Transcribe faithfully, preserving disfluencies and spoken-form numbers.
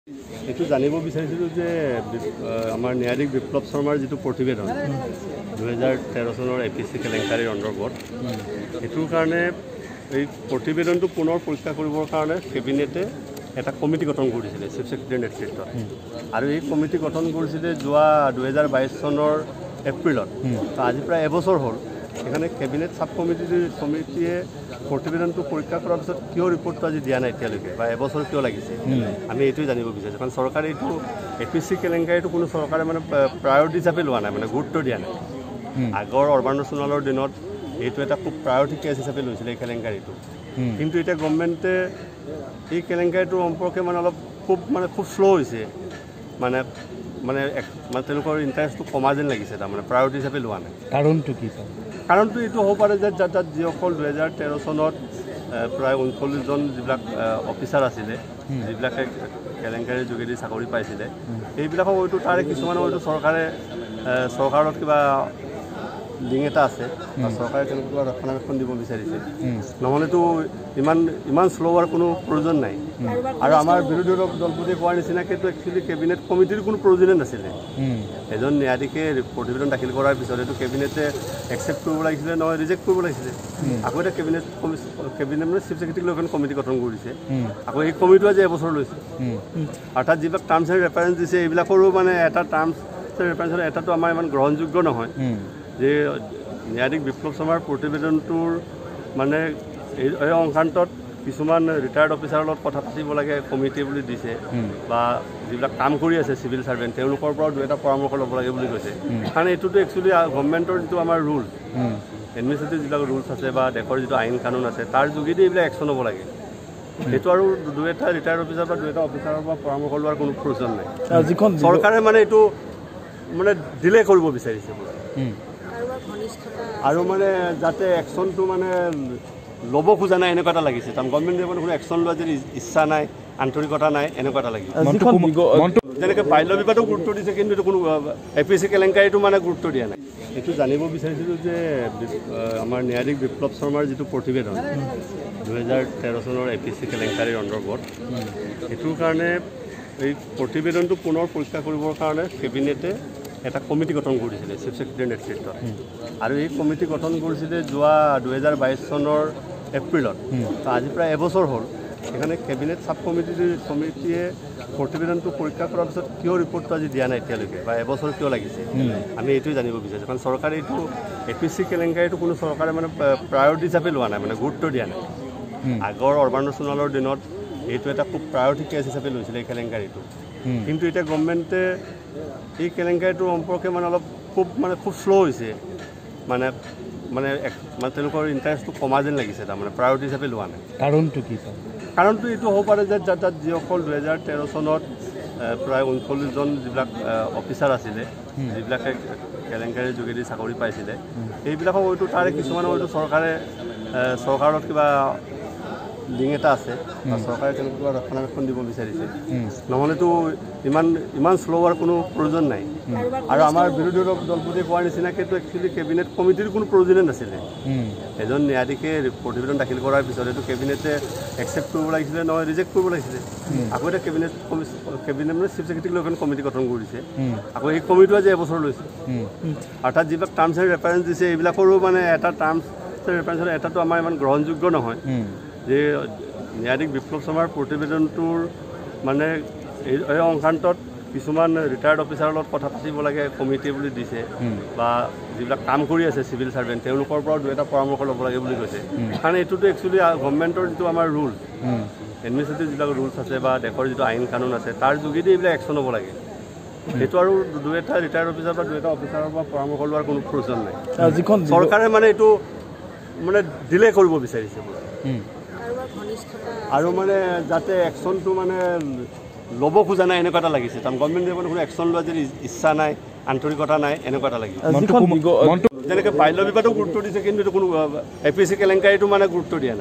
এইটো জানিব বিচাৰিছিলোঁ যে আমাৰ ন্যায়াধীশ বিপ্লৱ শৰ্মাৰ যিটো প্ৰতিবেদন দুহেজাৰ তেৰ চনৰ এপিএছচি কেলেংকাৰীৰ অন্তৰ্গত এইটোৰ কাৰণে এই প্ৰতিবেদনটো পুনৰ পৰীক্ষা কৰিবৰ কাৰণে কেবিনেটে এটা কমিটি গঠন কৰিছিলে চিফ ছেক্ৰেটাৰীৰ নেতৃত্বত আৰু এই কমিটি গঠন কৰিছিলে যোৱা দুহেজাৰ বাইছ চনৰ এপ্ৰিলত আজি প্ৰায় এবছৰ হ'ল এখানে কেবিনেট সাব কমিটি কমিটিয়ে প্ৰতিবেদনটো পৰীক্ষা কৰাৰ পিছত কিয় ৰিপৰ্টটো আজি দিয়া নাই এতিয়ালৈকে বা এবছৰ কিয় লাগিছে আমি এইটোৱে জানিব বিচাৰিছোঁ কাৰণ চৰকাৰে এইটো এপিএছচি কেলেংকাৰীটো কোনো চৰকাৰে মানে প্ৰায়ৰিটি হিচাপে লোৱা নাই মানে গুৰুত্ব দিয়া নাই আগৰ অৰবান্দ সোণোৱালৰ দিনত এইটো এটা খুব প্ৰায়ৰিটি কেছ হিচাপে লৈছিলে এই কেলেংকাৰীটো কিন্তু এতিয়া গভৰ্ণমেণ্টে এই কেলেংকাৰীটোৰ সম্পৰ্কে মানে অলপ খুব মানে খুব শ্ল' হৈছে মানে মানে মানে তেওঁলোকৰ ইণ্টাৰেষ্টটো কমা যেন লাগিছে তাৰমানে প্ৰায়ৰিটি হিচাপে লোৱা নাই কাৰণটো কি কাৰণটো এইটো হ'ব পাৰে যে তাত যিসকল দুহেজাৰ তেৰ চনত প্ৰায় ঊনচল্লিছজন যিবিলাক অফিচাৰ আছিলে যিবিলাকে কেলেংকাৰীৰ যোগেদি চাকৰি পাইছিলে সেইবিলাকক হয়তো তাৰে কিছুমানে হয়তো চৰকাৰে চৰকাৰত কিবা লিংক এটা আছে বা চৰকাৰে তেওঁলোকক ৰক্ষণাবেক্ষণ দিব বিচাৰিছে নহ'লেতো ইমান ইমান শ্ল' হোৱাৰ কোনো প্ৰয়োজন নাই আৰু আমাৰ বিৰোধী দলপতিয়ে কোৱাৰ নিচিনাকৈতো একচুৱেলি কেবিনেট কমিটিৰ কোনো প্ৰয়োজনেই নাছিলে এজন ন্যায়াধীশে প্ৰতিবেদন দাখিল কৰাৰ পিছত এইটো কেবিনেটে একচেপ্ট কৰিব লাগিছিলে নহয় ৰিজেক্ট কৰিব লাগিছিলে আকৌ এটা কেবিনেট কেবিনেট মানে চিফ ছেক্ৰেটাৰীক লৈ এখন কমিটি গঠন কৰিছে আকৌ এই কমিটিও আজি এবছৰ লৈছে অৰ্থাৎ যিবিলাক টাৰ্মছ এণ্ড ৰেফাৰেঞ্চ দিছে এইবিলাকৰো মানে এটা টাৰ্মছ এণ্ড ৰেফাৰেঞ্চৰ এটাটো আমাৰ ইমান গ্ৰহণযোগ্য নহয় যে ন্যায়াধীশ বিপ্লৱ শৰ্মাৰ প্ৰতিবেদনটোৰ মানে এই সংক্ৰান্তত কিছুমান ৰিটায়াৰ্ড অফিচাৰৰ লগত কথা পাতিব লাগে কমিটি বুলি দিছে বা যিবিলাক কাম কৰি আছে চিভিল ছাৰ্ভেণ্ট তেওঁলোকৰ পৰাও দুই এটা পৰামৰ্শ ল'ব লাগে বুলি কৈছে কাৰণ এইটোতো একচুৱেলি গভৰ্ণমেণ্টৰ যিটো আমাৰ ৰুল এডমিনিষ্ট্ৰেটিভ যিবিলাক ৰুলছ আছে বা দেশৰ যিটো আইন কানুন আছে তাৰ যোগেদি এইবিলাক একশ্যন হ'ব লাগে সেইটো আৰু দুই এটা ৰিটায়াৰ্ড অফিচাৰ বা দুই এটা অফিচাৰৰ পৰা পৰামৰ্শ লোৱাৰ কোনো প্ৰয়োজন নাই চৰকাৰে মানে এইটো মানে ডিলে কৰিব বিচাৰিছে আৰু মানে যাতে একশ্যনটো মানে ল'ব খোজা নাই এনেকুৱা এটা লাগিছে কাৰণ গভৰ্ণমেণ্টে মানে কোনো একশ্যন লোৱাৰ যদি ইচ্ছা নাই আন্তৰিকতা নাই এনেকুৱা এটা লাগিছে যেনেকৈ বাল্য বিবাদো গুৰুত্ব দিছে কিন্তু এইটো কোনো এপিএছচি কেলেংকাৰীটো মানে গুৰুত্ব দিয়া নাই এইটো জানিব বিচাৰিছিলোঁ যে আমাৰ ন্যায়াধীশ বিপ্লৱ শৰ্মাৰ যিটো প্ৰতিবেদন দুহেজাৰ তেৰ চনৰ এপিএছচি কেলেংকাৰীৰ অন্তৰ্গত এইটোৰ কাৰণে এই প্ৰতিবেদনটো পুনৰ পৰীক্ষা কৰিবৰ কাৰণে কেবিনেটে এটা কমিটি গঠন কৰিছিলে চিফ ছেক্ৰেটাৰীৰ নেতৃত্বত আৰু এই কমিটি গঠন কৰিছিলে যোৱা দুহেজাৰ বাইছ চনৰ এপ্ৰিলত আজি প্ৰায় এবছৰ হ'ল এখানে কেবিনেট সাব কমিটি কমিটিয়ে প্ৰতিবেদনটো পৰীক্ষা কৰাৰ পিছত কিয় ৰিপৰ্টটো আজি দিয়া নাই এতিয়ালৈকে বা এবছৰ কিয় লাগিছে আমি এইটোৱে জানিব বিচাৰিছোঁ কাৰণ চৰকাৰে এইটো এপিএছচি কেলেংকাৰীটো কোনো চৰকাৰে মানে প্ৰায়ৰিটি হিচাপে লোৱা নাই মানে গুৰুত্ব দিয়া নাই আগৰ অৰবান্দ সোণোৱালৰ দিনত এইটো এটা খুব প্ৰায়ৰিটি কেছ হিচাপে লৈছিলে এই কেলেংকাৰীটো কিন্তু এতিয়া গভৰ্ণমেণ্টে এই কেলেংকাৰীটোৰ সম্পৰ্কে মানে অলপ খুব মানে খুব শ্ল' হৈছে মানে মানে মানে তেওঁলোকৰ ইণ্টাৰেষ্টটো কমা যেন লাগিছে তাৰমানে প্ৰায়ৰিটি হিচাপে লোৱা নাই কাৰণটো কি কাৰণটো এইটো হ'ব পাৰে যে তাত যিসকল দুহেজাৰ তেৰ চনত প্ৰায় ঊনচল্লিছজন যিবিলাক অফিচাৰ আছিলে যিবিলাকে কেলেংকাৰীৰ যোগেদি চাকৰি পাইছিলে সেইবিলাকক হয়তো তাৰে কিছুমানে হয়তো চৰকাৰে চৰকাৰত কিবা লিংক এটা আছে বা চৰকাৰে তেওঁলোকক ৰক্ষণাবেক্ষণ দিব বিচাৰিছে নহ'লেতো ইমান ইমান শ্ল' হোৱাৰ কোনো প্ৰয়োজন নাই আৰু আমাৰ বিৰোধী দলপতিয়ে কোৱাৰ নিচিনাকৈতো একচুৱেলি কেবিনেট কমিটিৰ কোনো প্ৰয়োজনেই নাছিলে এজন ন্যায়াধীশে প্ৰতিবেদন দাখিল কৰাৰ পিছত এইটো কেবিনেটে একচেপ্ট কৰিব লাগিছিলে নহয় ৰিজেক্ট কৰিব লাগিছিলে আকৌ এটা কেবিনেট কেবিনেট মানে চিফ ছেক্ৰেটাৰীক লৈ এখন কমিটি গঠন কৰিছে আকৌ এই কমিটিও আজি এবছৰ লৈছে অৰ্থাৎ যিবিলাক টাৰ্মছ এণ্ড ৰেফাৰেঞ্চ দিছে এইবিলাকৰো মানে এটা টাৰ্মছ এণ্ড ৰেফাৰেঞ্চৰ এটাটো আমাৰ ইমান গ্ৰহণযোগ্য নহয় যে ন্যায়াধীশ বিপ্লৱ শৰ্মাৰ প্ৰতিবেদনটোৰ মানে এই সংক্ৰান্তত কিছুমান ৰিটায়াৰ্ড অফিচাৰৰ লগত কথা পাতিব লাগে কমিটি বুলি দিছে বা যিবিলাক কাম কৰি আছে চিভিল ছাৰ্ভেণ্ট তেওঁলোকৰ পৰাও দুই এটা পৰামৰ্শ ল'ব লাগে বুলি কৈছে কাৰণ এইটোতো একচুৱেলি গভৰ্ণমেণ্টৰ যিটো আমাৰ ৰুল এডমিনিষ্ট্ৰেটিভ যিবিলাক ৰুলছ আছে বা দেশৰ যিটো আইন কানুন আছে তাৰ যোগেদি এইবিলাক একশ্যন হ'ব লাগে সেইটো আৰু দুই এটা ৰিটায়াৰ্ড অফিচাৰ বা দুই এটা অফিচাৰৰ পৰা পৰামৰ্শ লোৱাৰ কোনো প্ৰয়োজন নাই চৰকাৰে মানে এইটো মানে ডিলে কৰিব বিচাৰিছে আৰু মানে যাতে একশ্যনটো মানে ল'ব খোজা নাই এনেকুৱা এটা লাগিছে কাৰণ গভৰ্ণমেণ্টে মানে কোনো একশ্যন লোৱাৰ যদি ইচ্ছা নাই আন্তৰিকতা নাই এনেকুৱা এটা লাগিছে যেনেকৈ বাল্য বিবাদো গুৰুত্ব দিছে কিন্তু এইটো কোনো এপিএছচি কেলেংকাৰীটো মানে গুৰুত্ব দিয়া নাই